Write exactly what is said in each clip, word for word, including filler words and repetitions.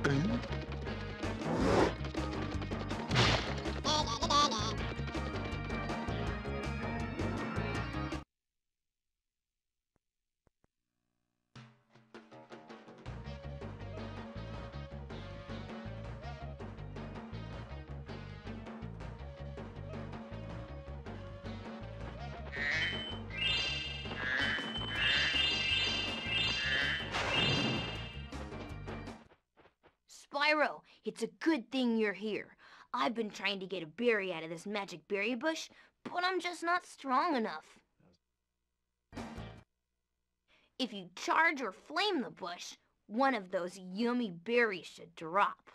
Spyro, it's a good thing you're here. I've been trying to get a berry out of this magic berry bush, but I'm just not strong enough. If you charge or flame the bush, one of those yummy berries should drop.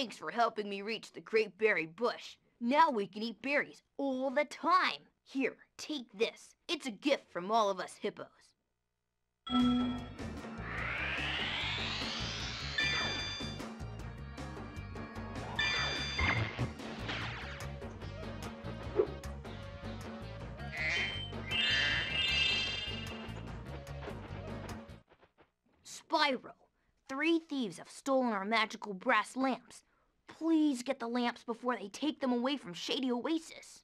Thanks for helping me reach the great berry bush. Now we can eat berries all the time. Here, take this. It's a gift from all of us hippos. Spyro, three thieves have stolen our magical brass lamps. Please get the lamps before they take them away from Shady Oasis.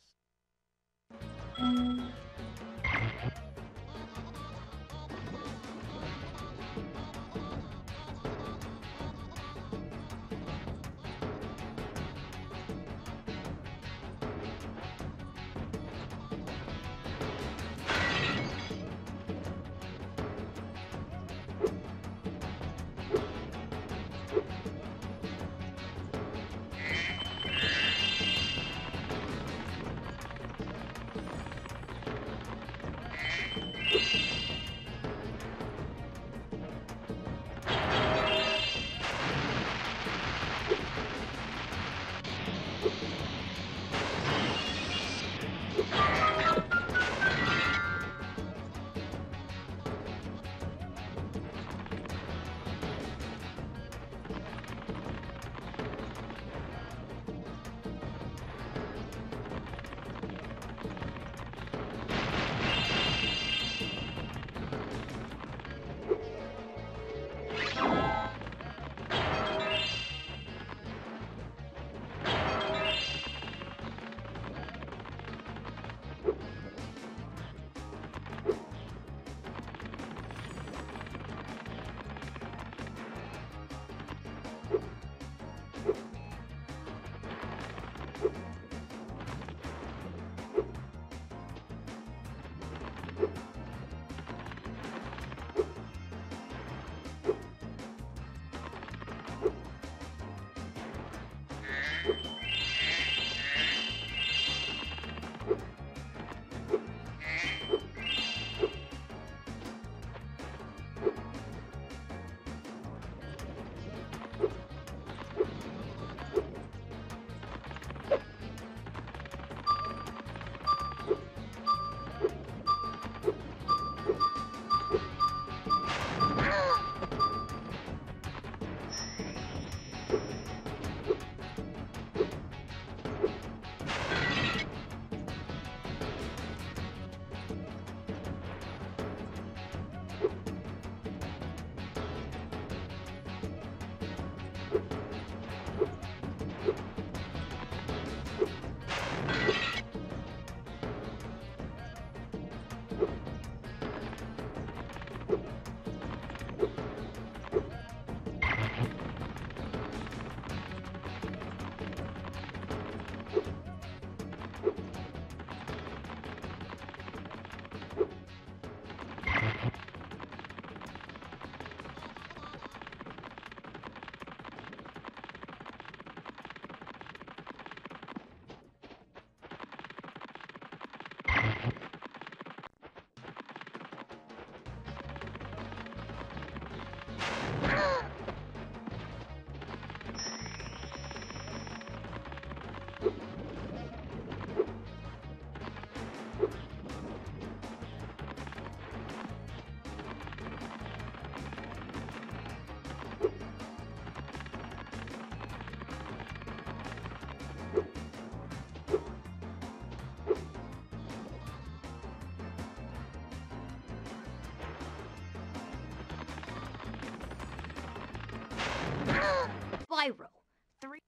Spyro, three...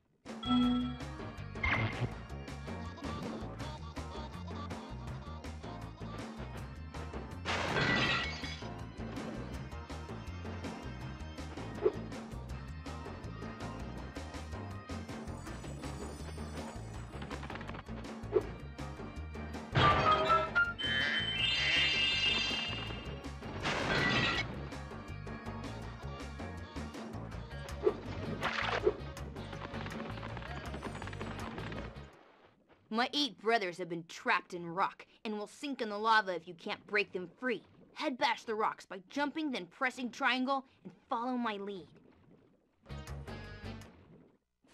My eight brothers have been trapped in rock and will sink in the lava if you can't break them free. Head bash the rocks by jumping, then pressing triangle, and follow my lead.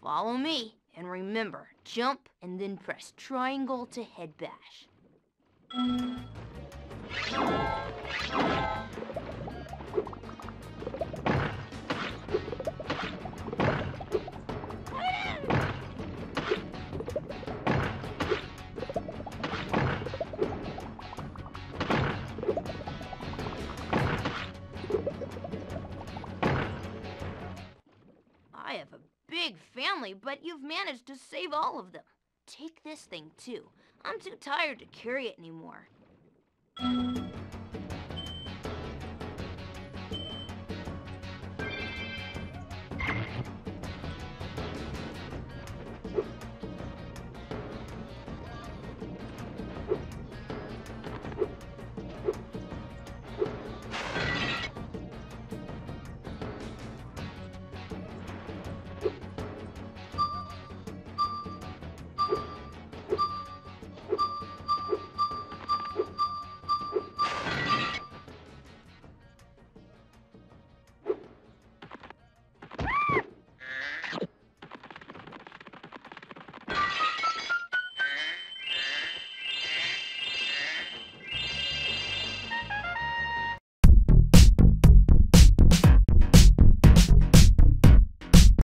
Follow me, and remember, jump and then press triangle to head bash. I have a big family, but you've managed to save all of them. Take this thing, too. I'm too tired to carry it anymore.